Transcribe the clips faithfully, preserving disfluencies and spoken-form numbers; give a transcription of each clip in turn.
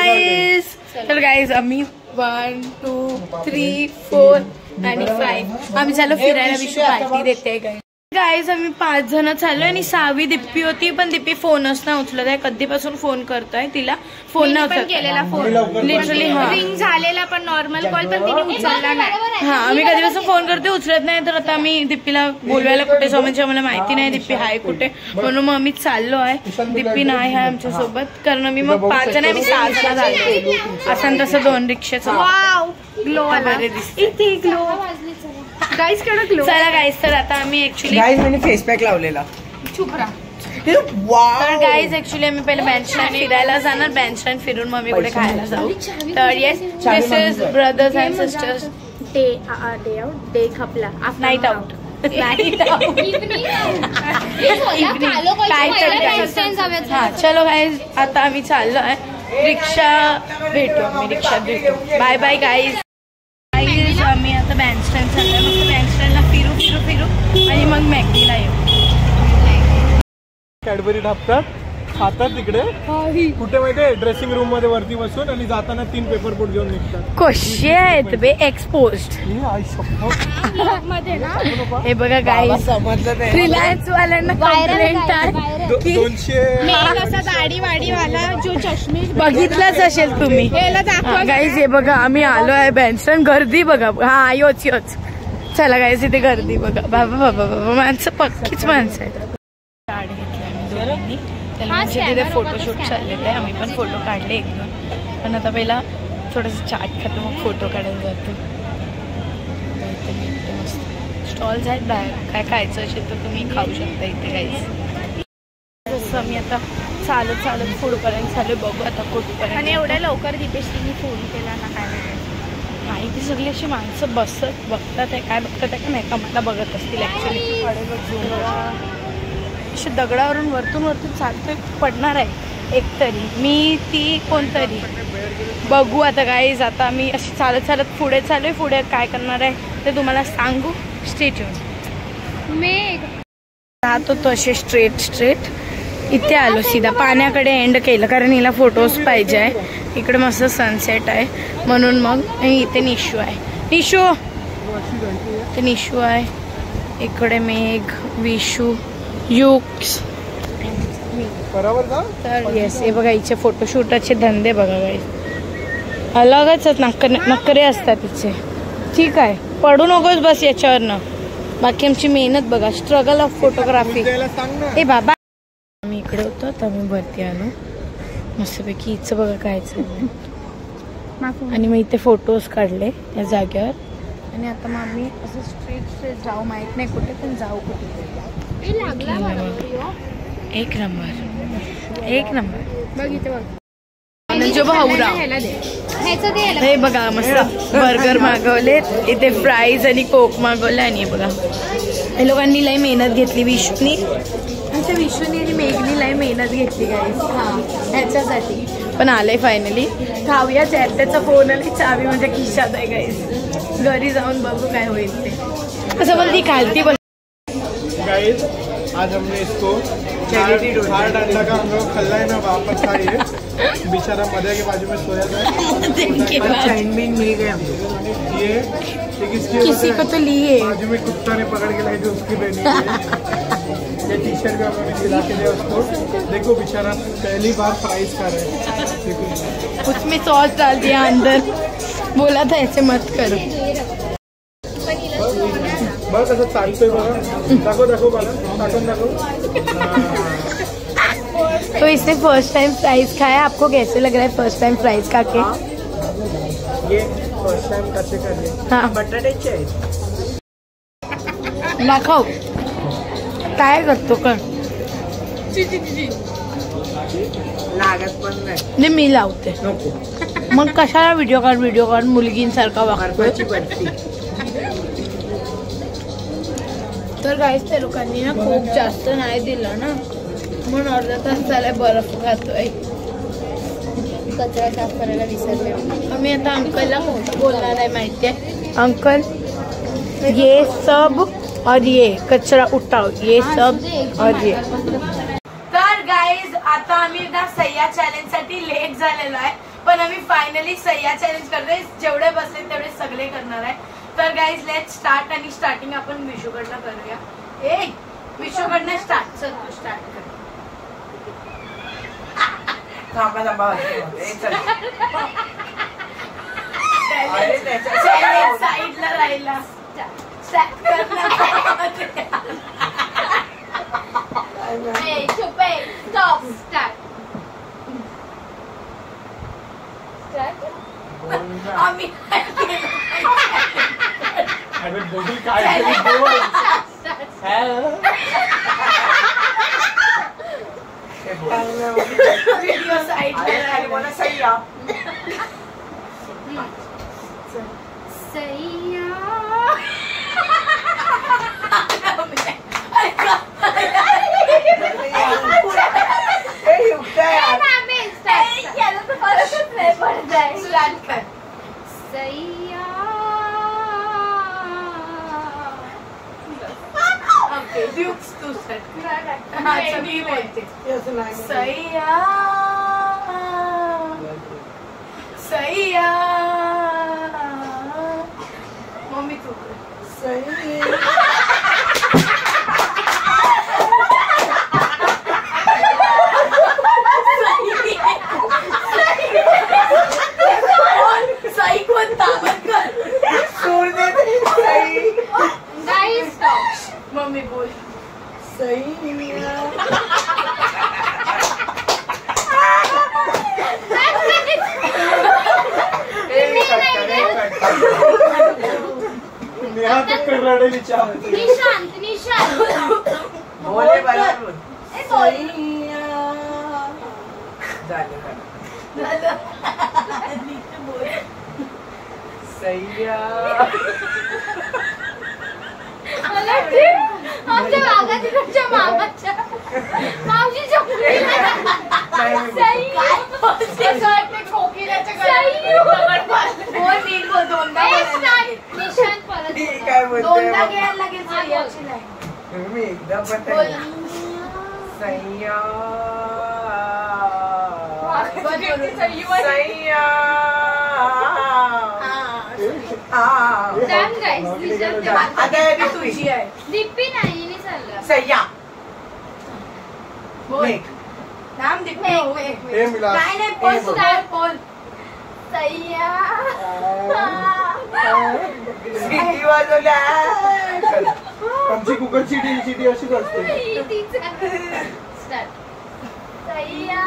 Guys. तर guys आम्ही one two three four आणि फाईव्ह आम्ही चालू फिरायला. विशू पार्टी देते गाईज. गाईज आम्ही पाच जण चाललोय आणि सहावी दिप्पी होती पण दिप्पी फोनच नाही उचलत आहे. कधीपासून फोन करतोय तिला फोन नाही केलेला. फोन लिटरली रिंग झालेला पण नॉर्मल कॉल पण तिने उचलला नाही. हा आम्ही कधीपासून फोन करते उचलत नाही. तर आता आम्ही दिप्पीला बोलवायला कुठे जाऊ म्हणजे आम्हाला माहिती नाही दिप्पी हाय कुठे म्हणून मग आम्ही चाललो आहे. दिप्पी नाही आहे आमच्या सोबत कारण मी मग पाच जण आम्ही सहा जण झालो असं तसं दोन रिक्षाचं ग्लो इथे ग्लो गाईस कडे ग्लो. चला गाईस तर आता आम्ही ऍक्च्युली गाईस मैंने फेस पॅक लावलेला. चुप राहा. तर गाईज ऍक्च्युली आम्ही पहिले बँचलँड फिरायला जाणार. बँचलँड फिरून मग आम्ही कुठे खायला जाऊ. तर yes this is brothers and sisters day day out day खपला नाईट आउट नाईट आउट हा चलो गाईज आता आम्ही चाललो आहे. रिक्षा भेटू आम्ही रिक्षात भेटू. Bye bye guys. गाईज आम्ही आता बँचलँड चाललोय. मग बँचलँडला फिरू फिरू फिरू आणि मग मॅगडीला येऊ. कॅडबरी ढापतात खातात तिकडे कुठे माहितीये ड्रेसिंग रूम मध्ये वरती बसून आणि जाताना तीन पेपर बोट घेऊन निघतात. कसे आहेत बे एक्सपोज्ड. हे बघा गाईस रिलायन्स वाल्यांना कंप्लेंट आहे की दाढी वाडी वाला जो चष्मे बघितलाच असेल तुम्ही. गाईस हे बघा आम्ही आलो आहे बँचलँड. गर्दी बघा. हा योच योच चला गाईस इथे गर्दी बघा. बाबा बाबा बाबा माणसं पक्कीच माणसं आहेत. तिथे फोटोशूट चाललेलं आहे. आम्ही पण फोटो काढले एक दोन पण आता पहिला थोडंसं चाट खातो मग फोटो काढायला जातो. मस्त स्टॉल्स आहेत बाहेर. काय खायचं असेल तर तुम्ही खाऊ शकता इथे गाईस. जसं आम्ही आता चालत चालत पुढपर्यंत चालू बघू आता कुठपर्यंत. आणि एवढ्या लवकर दीपेशने फोन केला ना काय नाही. ती सगळी अशी माणसं बसत बघतात आहे काय बघतात आहे का नाही का मला बघत असतील ॲक्च्युली. अशी दगडावरून वरतून वरतून चालतोय पडणार आहे एकतरी मी ती कोणतरी बघू आता गाईज. आता मी अशी चालत चालत पुढे चालू आहे. पुढे काय करणार आहे ते तुम्हाला सांगू. Stay tune. मी जात होतो असे स्ट्रेट स्ट्रेट इथे आलो सीधा पाण्याकडे एंड केलं कारण हिला फोटोज पाहिजे आहे. इकडे मस्त सनसेट आहे म्हणून मग इथे निशू आहे. निशू ते निशू आहे. इकडे मेघ विशू युक्स तर येस हे बघा हिचे फोटोशूटाचे धंदे बघा गाईस अलगच नक्कर नक्करे असतात तिचे. ठीक आहे पडू नकोस बस याच्यावरनं. बाकी आमची मेहनत बघा स्ट्रगल ऑफ फोटोग्राफी. ए बाबा आम्ही इकडे होतो तर आम्ही वरती आलो मस्तपैकी. हिचं बघा काय चाललंय आणि मग इथे फोटोज काढले या जागेवर. आणि आता मग आम्ही असं स्ट्रेट स्ट्रेट जाऊ माहित नाही कुठे पण जाऊ कुठे. एक नंबर एक नंबर जो भाऊरा हे बघा मस्त बर्गर मागवले. इथे फ्राईज आणि कोक मागवले. आणि बघा हे लोकांनी लई मेहनत घेतली. विशूनी आमच्या विशूनी आणि मेघनी लई मेहनत घेतली गाईस हा ह्याच्यासाठी पण आलंय फायनली. खाऊया त्याचा फोन आली चावी म्हणजे खिशात आहे गाईस. घरी जाऊन बघू काय होईल ते. कसं बोल ती खालती बस. गाइस आज हमने इसको हार डांडा का हम लोग खल्ला है ना वापस खाइए. बेचारा मदर के बाजू में सोया था. मिल गए ये किसी को तो लिए बाजू में कुत्ता ने पकड़ के लाई थी उसकी बहनी. ये टी शर्ट भी हमने खिला के दिया उसको. देखो बेचारा पहली बार फ्राइज खा रहा है. उसमें सॉस डाल दिया अंदर. बोला था ऐसे मत करो. बस असं चालतोय बघा. दाखव दाखव बघा टाकून दाखव. तो इसने फर्स्ट टाइम फ्राइज खाया. आपको कैसे लग रहा है फर्स्ट टाइम फ्राइज खा के. ये फर्स्ट टाइम कसे खाल्ले. हाँ बटाट्याचे आहेत. दाखव काय करतो कर. लागत पण नाही मी लावते. मग कशाला व्हिडिओ काढ व्हिडिओ काढ मुलगींसारखा वागतोय. तर गाईस त्या लोकांनी ना खूप जास्त नाही दिलं ना म्हणून अर्धा तास झालाय बर्फ खातोय. कचरा साफ करायला विसरले. आम्ही आता अंकलला बोलणार आहे माहितीये. अंकल ये सब और ये कचरा उठाओ ये सब और ये. तर गाईज आता आम्ही ना सह्या चॅलेंज साठी लेट झालेलो आहे पण आम्ही फायनली सह्या चॅलेंज करतोय. जेवढे बसले तेवढे सगळे करणार आहे. तर गाईज लेट स्टार्ट. आणि स्टार्टिंग आपण विशूकडनं करूया. ए विशूकडनं स्टार्ट. चल तू स्टार्ट कर. थांबा थांबा साईडला राहिला. स्टार्ट कर ना. चुप आहे. स्टॉप. स्टार्ट. आम्ही अरे बोली काय बोल. व्हिडिओ साईडला बोला सह्या. सैया. ए युक्त यार. स्टार्ट कर. सैया. ओके ड्यूक्स तू स्टार्ट. हा मी बोलते. सैया सैया. मम्मी तू सही कोणता सूर दे दे. सही. Guys stop. मम्मी बोल. नेहा तक रडेली चहा. निशांत. निशांत. बोले बरोबर. सही झालं झालं. सह्या. मला आमच्या मागाच्या मामाच्या मावशीच्या काय बोलते दोनदा घ्यायला लागेल सह्याची नाही. मी एकदा पण सह्या. सह्या. आता ती तुझी आहे. दिप्पी नाही नि चाललं. सह्या. बोल. मेघ. नाम दिप्पी. हे मिला. नाही नाही बोल बोल बोल. सैया. सिटी वाजवल्या. आमची कुकर सिटी सिटी अशीच असते. स्टार्ट. सैया.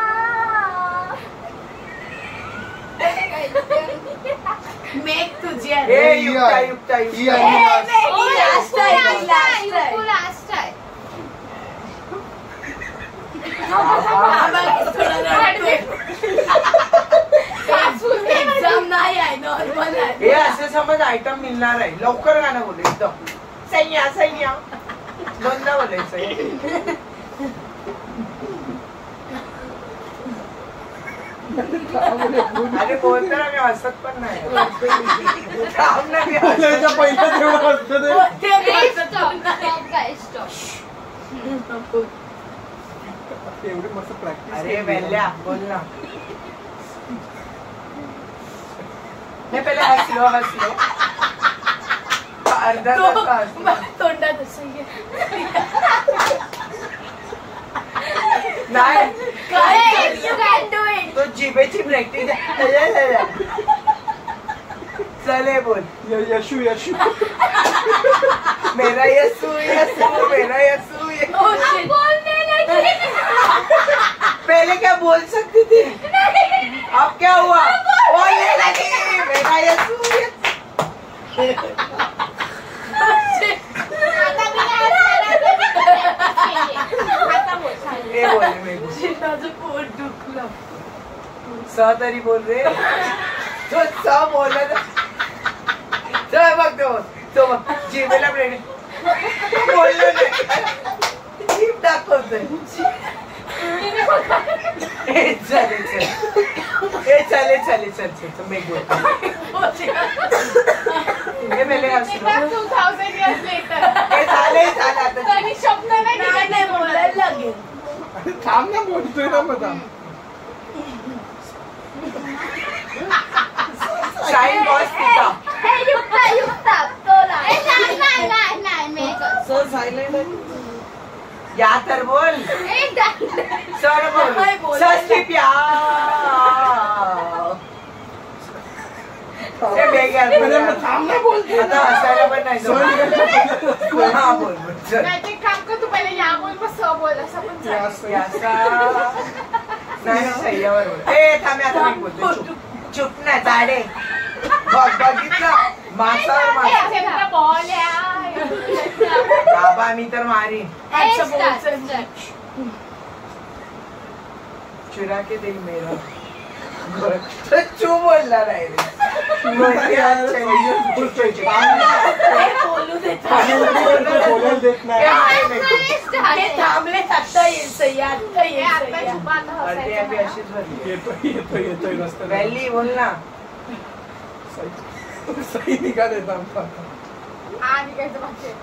मेघ तुझी हे आहे. युक्ता युक्ता ही युक्ता. आहे. ए, मेघ ही लास्ट आहे. ही लास्ट आहे. लास्ट आहे. एक्झाम नाही आहे नॉर्मल आहे. हे असं समज आयटम मिळणार आहे. लवकर गाणं बोल. एकदम सह्या सह्या. दोनदा बोलायचं. अरे बोल तर आम्ही हसत पण नाही. थांब ना मी हसत. बोलायच्या पहिलं तेवढं असतं ते. स्टॉप. Stop guys stop. एवढी मस्त प्रॅक्टिस. अरे वेल्ल्या बोल ना. मैं पहले हसलो हसलो अर्धा तास हसलो. तोंडात असं नाही काय you can do it. तो जिभेची प्रॅक्टिस. चले बोल. य- यशू यशू. मेरा यसू यसू मेरा यसू यसू. Oh shit. बोलने लगी. पहले क्या बोल सकती थी. अब क्या हुआ. बोलने लगी. मेरा यसू यसू. आता मी आता बोल. हे बोल मी बोल. माझं पोट दुखलं. स तरी बोल रे. तो स बोलत. चल बघ तो तो बघ जिभेला ब्रेड. बोललो नाही. जीभ दाखवतोय. हे चालेल चल. हे चालेल चालेल चल चल चल मी बोल. हे पहिले हसलो. Two thousand years later. हे झाले झालं आता. तरी स्वप्न नाही नाही नाही बोलायला लागेल. थांब ना बोलतोय ना मग. या तर बोल एक डाल. सर काय बोल बोलायचं? सस्ती प्याव हे बेकार बोल. थांब ना बोलते आता हसायला पण नाही जमत. हा बोल बोल चल. नाही ते काम कर तू पहिले या बोल मग स बोल असं पण चालेल. याचा नाही सह्यावर बोल. ए थांबे आता मी बोलतो चुप चुप ना चाडे बघ बघितलं मासावर ए, मासा असे तुला बॉल या. बाबा मी तर मारीन अच्छा, बोल, start, चल. start. चुरा के दिल मेरा चू बोलणार आहे रे. बोलते आज चाहिए. हे बोलू देत नाही. बोलायला देत ए, नाही. हाय मेकअप. हे start हे आहे. थांबले आता येईल सह्या आता हे येईल आता सह्या. चुप आता अर्धी हसायचं आपली नाही. अशीच भरली. येतोय येतोय येतोय रस्त्याला. वॅली बोल ना. सही सही निघाल येत आमचा. हा निघायचं मागचे.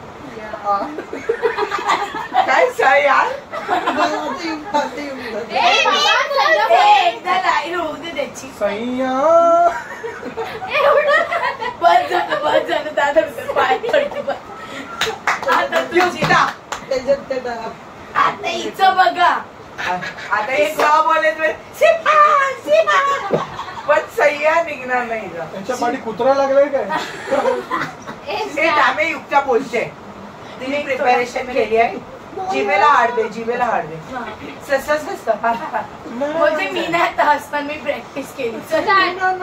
काय सही यार ए, बाबा, हे सगळं एकदा लाईन होऊ दे त्याची. सैया एवढं. बस झालं बस झालं दादा पाय पडते बस. आता तुझी युक्ता. आता हिचं बघा. आता हे सहा बोलेत सिपा सिपा पण सह्या निघणार नाही का. त्यांच्या पाठी कुत्रा लागलाय काय? ए, हे start. टामे युक्ता बोलते तिने प्रिपरेशन केली आहे. जिभेला हाड दे जिभेला हाड दे सस सस बोलते मी नाही आता हसताना मी प्रॅक्टिस केली. चल. Start. आता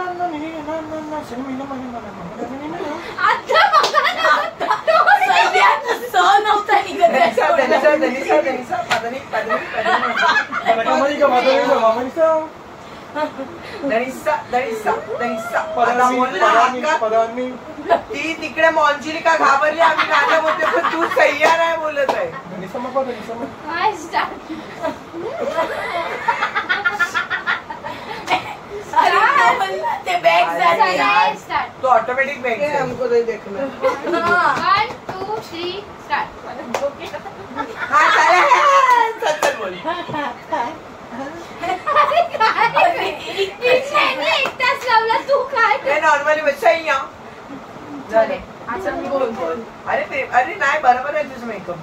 बघा ना. सध्या सह नव्हता निघत दनिसा आहे. दनिसा दनिसा दनिसा पदनी पदनी पदनी दनिसा दनिसा दनिसा आता बोल ना हक्कात. ती तिकडे मॉन्जिलिका घाबरली आम्ही गाणं बोलते पण तू सह्या नाही बोलत आहे. काय start? अरे तो म्हणला ते बॅग झाली. सगळे start. तो ऑटोमॅटिक बॅग हा. One, two, three, start. हा चालेल चल चल बोल. अरे, इथे एक तास लावला तू काय हे नॉर्मली सह्या झाले. आता मी बोल बोल. अरे ते अरे नाही बरोबर आहे तुझं मेकअप.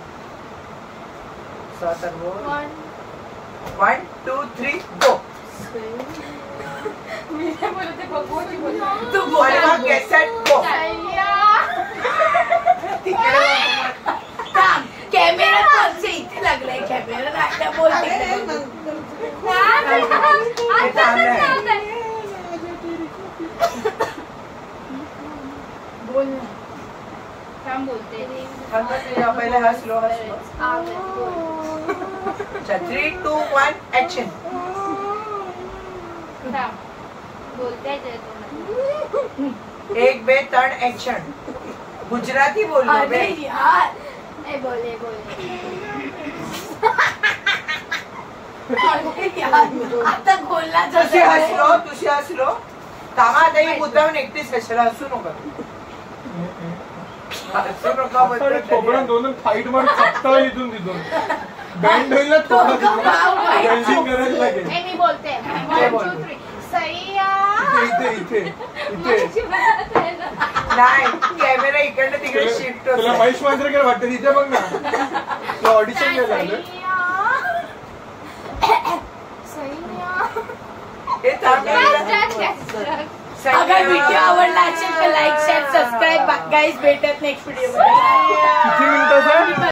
तर बोल One. One two three go. मी नाही बोलत आहे, भगवती बोलते. तू बोल. आणि मग get set, go. सह्या. थांब. कॅमेरा कोणच्या इथे लागलाय कॅमेरा नाट्या बोलते. काय बेटा? हे आता चांगलं आहे. कसं लावताय? बोल ना. थांब बोलते. पहिले हस लो हस लो. आवाज बोल. अच्छा थ्री टू वन ऍक्शन. थांब. बोलते आहे तुला तोंडात. एक बे त्रण ऍक्शन. गुजराती बोललो अरे बे. यार. ए, बोले बोले. अरे यार. आता बोलला तुझी हसलो तुझी हसलो. थांबा आता ही मुद्दाम एकटीच हसला. हसू नका हसू नका खोबरं दोन फाईट मारून चपटा इथून तिथून बँड होईल ना थोडा वेल्डिंग करायला लागेल. ए, मी बोलते. बोल. One, two, three. सह्या. इथे इथे इथे माझी मदत आहे ना. नाही कॅमेरा इकडनं तिकडे शिफ्ट तुला होतो. महेश मांजरेकर वाटतं तिथे बघ ना. तुला ऑडिशन घ्यायला आलं. सह्या. सह्या. हे थांब काय ना. start, काय start? अगर व्हिडिओ आवडला असेल तर लाईक शेअर सबस्क्राईब गाईज भेटत नेक्स्ट व्हिडिओ किती मिनिटाचा